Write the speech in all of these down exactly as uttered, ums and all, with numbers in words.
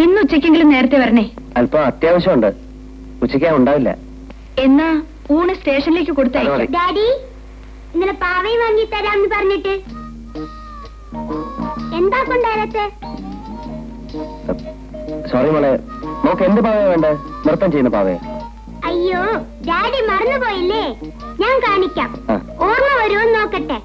ഇന്ന് ഉച്ചയ്ക്കെങ്കിലും നേരത്തെ വരണേ. അല്പം അത്യാവശ്യമുണ്ട്. ഉച്ചയ്ക്ക് ഉണ്ടാവില്ല. എന്നാ ഊണ് സ്റ്റേഷനിലേക്ക് കൊടുത്തയക്കാം. ഡാഡി ഇന്നലെ പാവയും വാങ്ങി തരാമെന്ന് പറഞ്ഞിട്ട് എന്താ കൊണ്ടാരത്തെ? സോറി മോളെ, നോക്ക് എന്ത് പാവയാ വേണ്ടേ? നൃത്തം ചെയ്യുന്ന പാവയെ. അയ്യോ ഡാഡി മറന്നുപോയില്ലേ? ഞാൻ കാണിക്കാം, ഓർമ്മ വരുമെന്ന് നോക്കട്ടെ.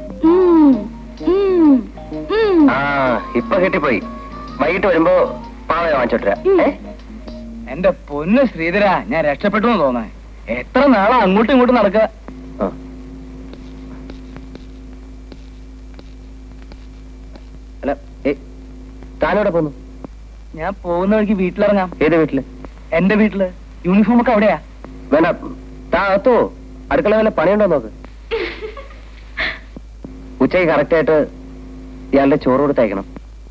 ആ ഇപ്പൊ കിട്ടിപ്പോയി. വൈകിട്ട് വരുമ്പോ പാവയെ വാങ്ങിച്ചോട്ടരാ. എന്റെ പൊന്ന് ശ്രീധര, ഞാൻ രക്ഷപ്പെട്ടു എന്ന് തോന്നാ. എത്ര നാളാ അങ്ങോട്ടും ഇങ്ങോട്ടും നടക്കുക. അല്ല താനോടെ പോന്നു? ഞാൻ പോകുന്ന വഴിക്ക് വീട്ടിലിറങ്ങാം. ഏത് വീട്ടില്? എന്റെ വീട്ടില്. യൂണിഫോം ഒക്കെ അവിടെയാ. വേണ്ട, താ അകത്തോ. അടുക്കള വല്ല പണിയുണ്ടോ നോക്ക്. ഉച്ചയ്ക്ക് കറക്റ്റായിട്ട് ഇയാളുടെ ചോറ് കൊടുത്തയക്കണം.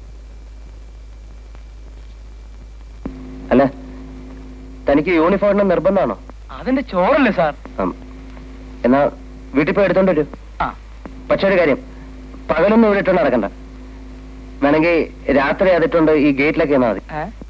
അല്ല തനിക്ക് യൂണിഫോം ഇടണം നിർബന്ധമാണോ? അതിന്റെ ചോറല്ലേ സാർ? എന്നാ വീട്ടിൽ പോയി എടുത്തോണ്ട് വരൂ. പക്ഷെ ഒരു കാര്യം, പകലൊന്നും ഇവിടെ ഇട്ടോണ്ട് നടക്കണ്ട. വേണമെങ്കിൽ രാത്രി അതിട്ടുണ്ട് ഈ ഗേറ്റിലൊക്കെ എന്നാ മതി.